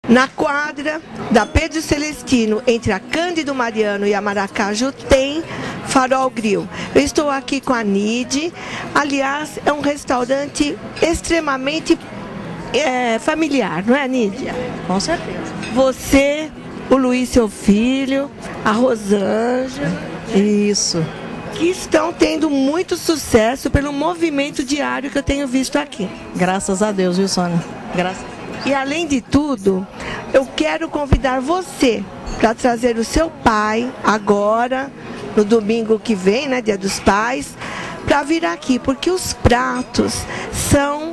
Na quadra da Pedro Celestino, entre a Cândido Mariano e a Maracaju, tem Farol Grill. Eu estou aqui com a Nide. Aliás, é um restaurante extremamente familiar, não é, Nídia? Com certeza. Você, o Luiz, seu filho, a Rosângela. Isso. Que estão tendo muito sucesso pelo movimento diário que eu tenho visto aqui. Graças a Deus, viu, Sônia? Graças. E além de tudo, eu quero convidar você para trazer o seu pai agora, no domingo que vem, né, Dia dos Pais, para vir aqui, porque os pratos são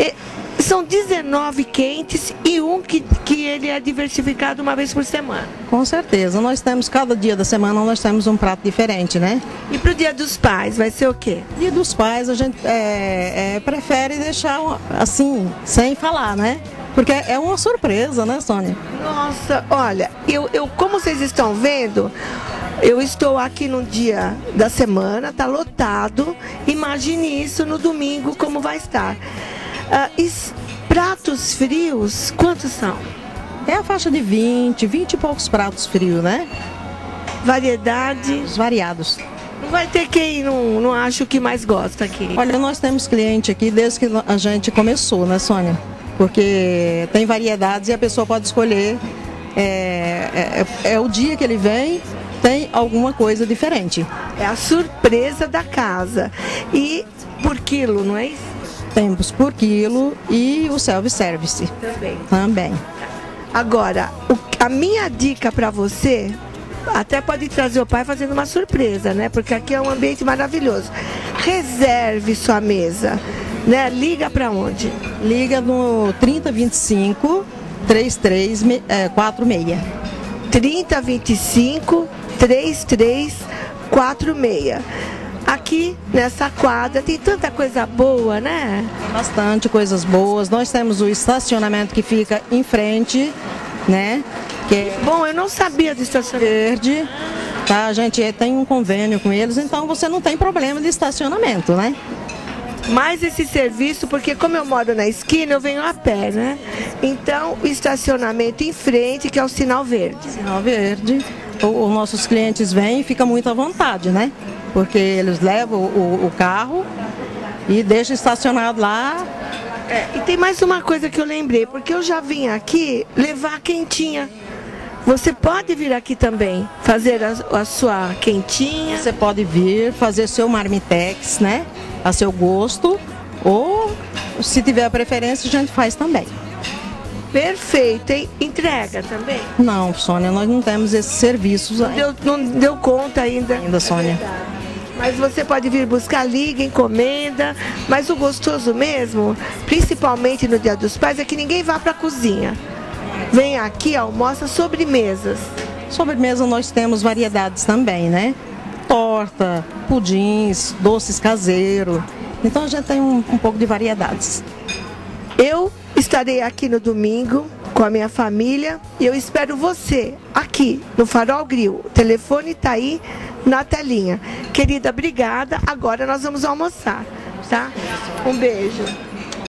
19 quentes e um que ele é diversificado uma vez por semana. Com certeza. Nós temos, cada dia da semana, nós temos um prato diferente, né? E para o Dia dos Pais, vai ser o quê? Dia dos Pais, a gente prefere deixar assim, sem falar, né? Porque é uma surpresa, né, Sônia? Nossa, olha, como vocês estão vendo, eu estou aqui no dia da semana, tá lotado. Imagine isso no domingo, como vai estar. Pratos frios, quantos são? É a faixa de 20 e poucos pratos frios, né? Variedades? Variados. Não vai ter quem não acha o que mais gosta aqui. Olha, nós temos cliente aqui desde que a gente começou, né, Sônia? Porque tem variedades e a pessoa pode escolher. É o dia que ele vem, tem alguma coisa diferente. É a surpresa da casa. E por quilo, não é isso? Temos por quilo e o self-service. Também. Agora, a minha dica para você, até pode trazer o pai fazendo uma surpresa, né? Porque aqui é um ambiente maravilhoso. Reserve sua mesa, né? Liga para onde? Liga no 3025 3346. 3025 3346. Aqui nessa quadra tem tanta coisa boa, né? Bastante coisas boas. Nós temos o estacionamento que fica em frente, né? Bom, eu não sabia do estacionamento. Verde, tá? A gente tem um convênio com eles, então você não tem problema de estacionamento, né? Mais esse serviço, porque como eu moro na esquina, eu venho a pé, né? Então, o estacionamento em frente, que é o sinal verde. Sinal verde. Os nossos clientes vêm e ficam muito à vontade, né? Porque eles levam o carro e deixam estacionado lá. E tem mais uma coisa que eu lembrei, porque eu já vim aqui levar quentinha. Você pode vir aqui também, fazer a sua quentinha. Você pode vir fazer seu marmitex, né? A seu gosto. Ou, se tiver a preferência, a gente faz também. Perfeito, hein? Entrega também? Não, Sônia, nós não temos esses serviços ainda. Não deu conta ainda? Ainda, Sônia. Mas você pode vir buscar, liga, encomenda. Mas o gostoso mesmo, principalmente no Dia dos Pais, é que ninguém vá para a cozinha. Vem aqui, almoça, sobremesas. Sobremesa nós temos variedades também, né? Torta, pudins, doces caseiros. Então a gente tem um pouco de variedades. Eu estarei aqui no domingo com a minha família e eu espero você aqui no Farol Grill. O telefone está aí na telinha. Querida, obrigada. Agora nós vamos almoçar, tá? Um beijo.